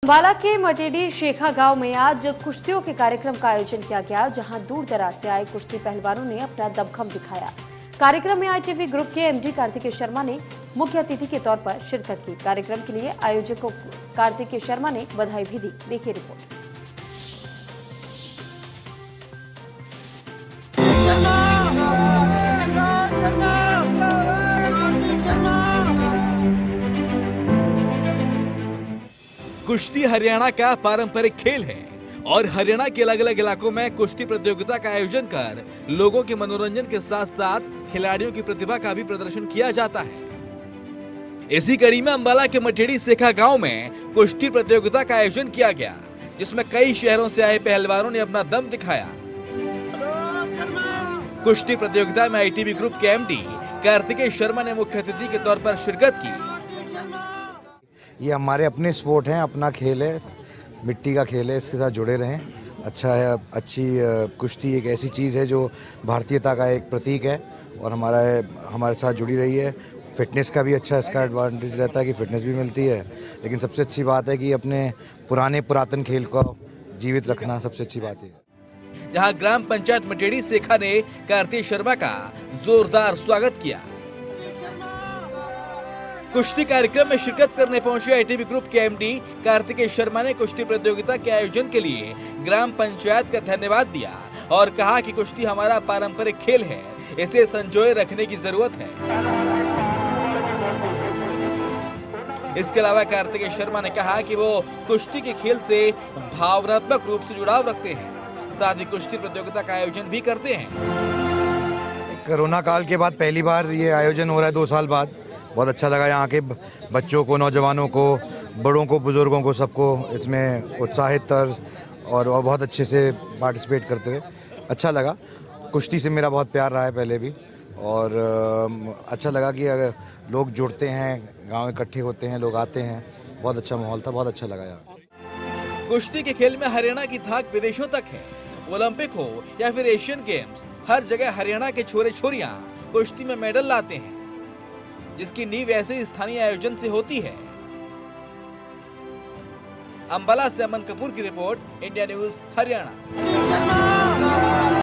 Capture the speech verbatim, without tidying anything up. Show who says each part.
Speaker 1: अंबाला के मटेडी शेखा गांव में आज कुश्तियों के कार्यक्रम का आयोजन किया गया, जहां दूर दराज से आए कुश्ती पहलवानों ने अपना दमखम दिखाया। कार्यक्रम में आईटीवी ग्रुप के एमडी कार्तिकेय शर्मा ने मुख्य अतिथि के तौर पर शिरकत की। कार्यक्रम के लिए आयोजकों कार्तिकेय शर्मा ने बधाई भी दी। देखिए रिपोर्ट।
Speaker 2: कुश्ती हरियाणा का पारंपरिक खेल है और हरियाणा के अलग अलग इलाकों में कुश्ती प्रतियोगिता का आयोजन कर लोगों के मनोरंजन के साथ साथ खिलाड़ियों की प्रतिभा का भी प्रदर्शन किया जाता है। इसी कड़ी में अंबाला के मटेडी शेखा गांव में कुश्ती प्रतियोगिता का आयोजन किया गया, जिसमें कई शहरों से आए पहलवानों ने अपना दम दिखाया। कुश्ती प्रतियोगिता में आईटीवी ग्रुप के एमडी कार्तिकेय शर्मा ने मुख्य अतिथि के तौर पर शिरकत की।
Speaker 3: ये हमारे अपने स्पोर्ट हैं, अपना खेल है, मिट्टी का खेल है, इसके साथ जुड़े रहें। अच्छा है, अच्छी कुश्ती एक ऐसी चीज़ है जो भारतीयता का एक प्रतीक है और हमारा हमारे साथ जुड़ी रही है। फिटनेस का भी अच्छा इसका एडवांटेज रहता है कि फिटनेस भी मिलती है, लेकिन सबसे अच्छी बात है कि अपने पुराने पुरातन खेल को जीवित रखना सबसे अच्छी बात है।
Speaker 2: जहां ग्राम पंचायत मटेडी शेखा ने कार्तिकेय शर्मा का जोरदार स्वागत किया। कुश्ती कार्यक्रम में शिरकत करने पहुंचे आईटीवी ग्रुप के एमडी कार्तिकेय शर्मा ने कुश्ती प्रतियोगिता के आयोजन के लिए ग्राम पंचायत का धन्यवाद दिया और कहा कि कुश्ती हमारा पारंपरिक खेल है, इसे संजोए रखने की जरूरत है। इसके अलावा कार्तिकेय शर्मा ने कहा कि वो कुश्ती के खेल से भावनात्मक रूप से जुड़ाव रखते हैं, साथ ही कुश्ती प्रतियोगिता का आयोजन भी करते हैं।
Speaker 3: कोरोना काल के बाद पहली बार ये आयोजन हो रहा है, दो साल बाद। बहुत अच्छा लगा, यहाँ के बच्चों को, नौजवानों को, बड़ों को, बुजुर्गों को, सबको इसमें उत्साहित और बहुत अच्छे से पार्टिसिपेट करते हुए अच्छा लगा। कुश्ती से मेरा बहुत प्यार रहा है पहले भी और अच्छा लगा कि अगर लोग जुड़ते हैं, गांव इकट्ठे होते हैं, लोग आते हैं, बहुत अच्छा माहौल था, बहुत अच्छा लगा यहाँ।
Speaker 2: कुश्ती के खेल में हरियाणा की धाक विदेशों तक है। ओलंपिक हो या फिर एशियन गेम्स, हर जगह हरियाणा के छोरे छोरियां कुश्ती में मेडल लाते हैं, जिसकी नींव ऐसे स्थानीय आयोजन से होती है। अंबाला से अमन कपूर की रिपोर्ट, इंडिया न्यूज हरियाणा।